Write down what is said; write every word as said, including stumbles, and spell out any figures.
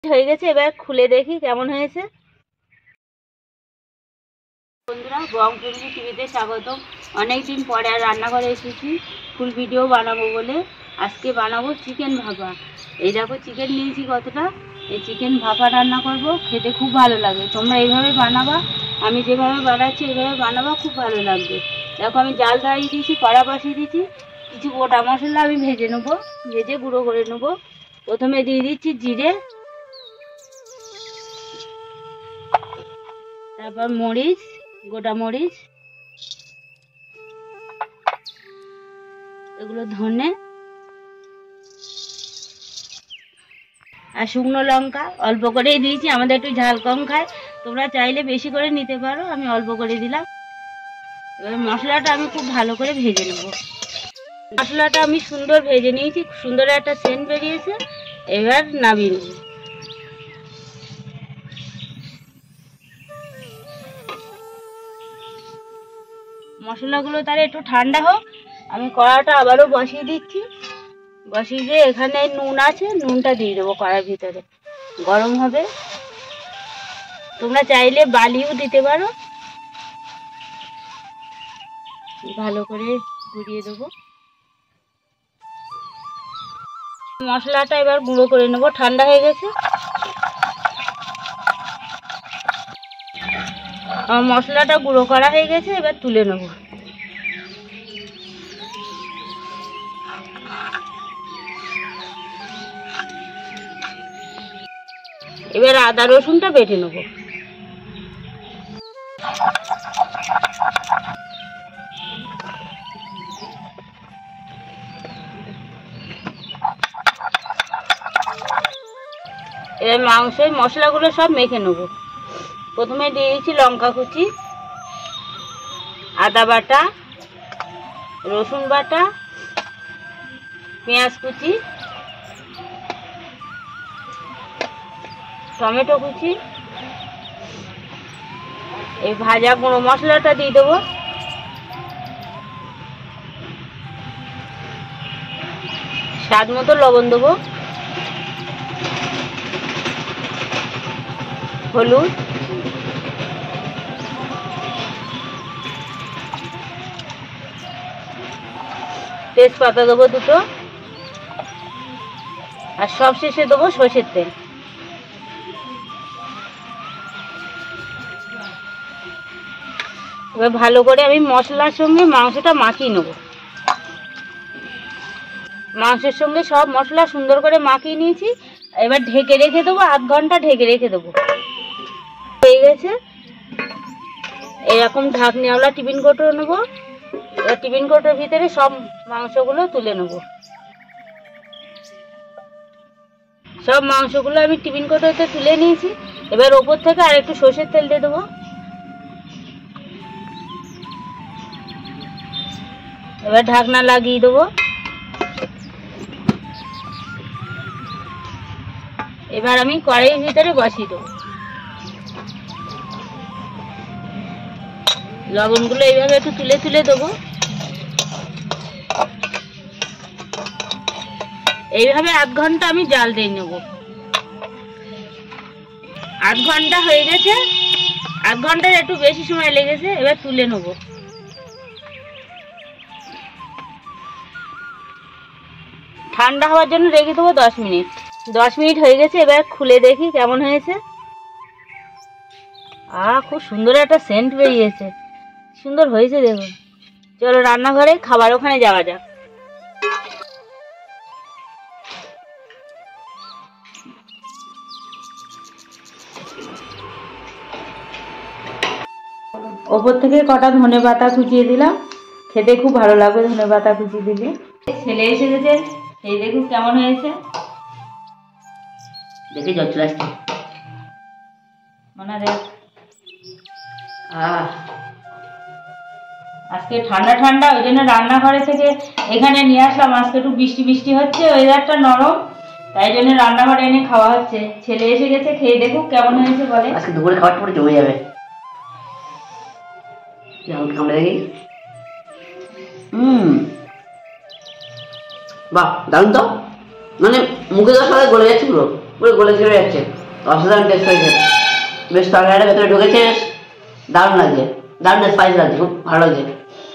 হয়ে গেছে, এবার খুলে দেখি কেমন হয়েছে। বন্ধুরা, বং ফ্যামিলি টিভিতে স্বাগতম। অনেকদিন পরে আর রান্নাঘরে এসেছি ফুল ভিডিও বানাবো বলে। আজকে বানাবো চিকেন ভাপা। এই দেখো চিকেন নিয়েছি কতটা, এই চিকেন ভাপা রান্না করব। খেতে খুব ভালো লাগে, তোমরা এইভাবে বানাবা, আমি যেভাবে বানাচ্ছি এইভাবে বানাবা, খুব ভালো লাগবে। দেখো আমি জাল ধরিয়ে দিয়েছি, কড়া বসিয়ে দিয়েছি, কিছু গোটা মশলা আমি ভেজে নেবো, ভেজে গুঁড়ো করে নেবো। প্রথমে দিয়ে দিচ্ছি জিরে, তারপর মরিচ, গোটা মরিচ, এগুলো ধনে আর শুকনো লঙ্কা অল্প করেই দিয়েছি, আমাদের একটু ঝাল কম খায়, তোমরা চাইলে বেশি করে নিতে পারো, আমি অল্প করে দিলাম। এবার মশলাটা আমি খুব ভালো করে ভেজে নেব। মশলাটা আমি সুন্দর ভেজে নিয়েছি, সুন্দর একটা সেন্ট বেরিয়েছে। এবার নামিয়ে নেব। মশলাগুলো তাহলে একটু ঠান্ডা হোক, আমি কড়াটা আবারও বসিয়ে দিচ্ছি। বসিয়ে দিয়ে এখানে নুন আছে, নুনটা দিয়ে দেবো কড়ার ভিতরে, গরম হবে। তোমরা চাইলে বালিও দিতে পারো। ভালো করে ঘুরিয়ে দেবো। মশলাটা এবার গুঁড়ো করে নেবো, ঠান্ডা হয়ে গেছে। আমার মশলাটা গুঁড়ো করা হয়ে গেছে, এবার তুলে নেব। এবার আদা রসুনটা বেটে নেব। এবার মাংসের মশলাগুলো সব মেখে নেব। প্রথমে দিয়েছি লঙ্কা কুচি, আদা বাটা, রসুন বাটা, পেঁয়াজ কুচি, টমেটো কুচি, এই ভাজা গুঁড়ো মশলাটা দিয়ে দেবো। স্বাদ মতো লবণ দেবো, হলুদ, তেজপাতা দেবো দুটো, আর সব শেষে দেবো সর্ষের তেল। এবার ভালো করে আমি মশলার সঙ্গে মাংসটা মাখিয়ে নেব। মাংসের সঙ্গে সব মশলা সুন্দর করে মাখিয়ে নিয়েছি। এবার ঢেকে রেখে দেবো, আধ ঘন্টা ঢেকে রেখে দেবো। হয়ে গেছে। এরকম ঢাকনিওয়ালা টিফিন কৌটো নেবো। এবার টিফিন কৌটোর ভিতরে সব মাংসগুলো তুলে নেব। সব মাংসগুলো আমি টিফিন কৌটোতে তুলে নিয়েছি। এবার ওপর থেকে আর একটু সর্ষের তেল দিয়ে দেবো। এবার ঢাকনা লাগিয়ে দেবো। এবার আমি কড়াইয়ের ভিতরে বসিয়ে দেবো। লবণগুলো এইভাবে একটু তুলে তুলে দেবো। এইভাবে আধ ঘন্টা আমি জাল দিয়ে নেব। আধ ঘন্টা হয়ে গেছে, আধ ঘন্টার একটু বেশি সময় লেগেছে। এবার তুলে নেব। ঠান্ডা হওয়ার জন্য রেখে দেবো দশ মিনিট। দশ মিনিট হয়ে গেছে, এবার খুলে দেখি কেমন হয়েছে। আহ খুব সুন্দর একটা সেন্ট বেরিয়েছে, সুন্দর হয়েছে দেখুন। চলো রান্নাঘরে খাবার ওখানে যাওয়া যাক। ওপর থেকে কটা ধনে পাতা কুচিয়ে দিলাম, খেতে খুব ভালো লাগবে ধনে পাতা কুচিয়ে দিলে। ছেলে এসে গেছে, এই দেখুন কেমন হয়েছে, দেখে জল চলে আসছে। মনে দেখ, আহ আজকে ঠান্ডা ঠান্ডা, ওই জন্য রান্নাঘরে থেকে এখানে নিয়ে আসলাম। আজকে একটু বৃষ্টি বৃষ্টি হচ্ছে, ওয়েদারটা নরম, তাই জন্য রান্নাঘরে এনে খাওয়া হচ্ছে। ছেলে এসে গেছে, খেয়ে দেখুক কেমন হয়েছে বলে। আজকে দুপুরে খাবার পরে জমে যাবে। দেখি, হুম, বাহ দারুণ তো, মানে মুখে দেওয়ার সাথে গলে যাচ্ছে পুরো। পুরো গলে ছেড়ে যাচ্ছে, অসাধারণ টেস্ট হয়েছে। বেশ তরকারিটা ভেতরে ঢুকেছে, দারুণ লাগছে, দারুণ স্পাইস লাগছে, খুব ভালো লাগছে।